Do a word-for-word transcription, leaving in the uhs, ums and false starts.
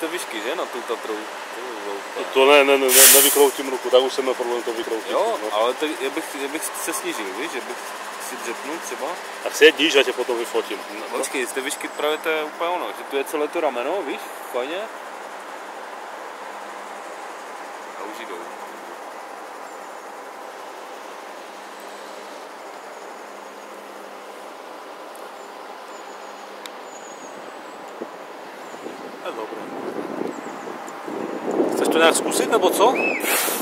té výšky, že? Na tu Tatrou. To, to ne, ne, ne, nevykroutím ruku, tak už jsem měl problém to vykroutit. Jo, no. ale tak já bych, já bych se snížil, víš, že bych si dřepnul třeba. Tak sedíš a tě potom vyfotím. No, počkej, z té výšky právě to je úplně ono, že tu je celé to rameno, víš, fajně. A už jdou. Je dobré. Chceš to nějak zkusit, nebo co?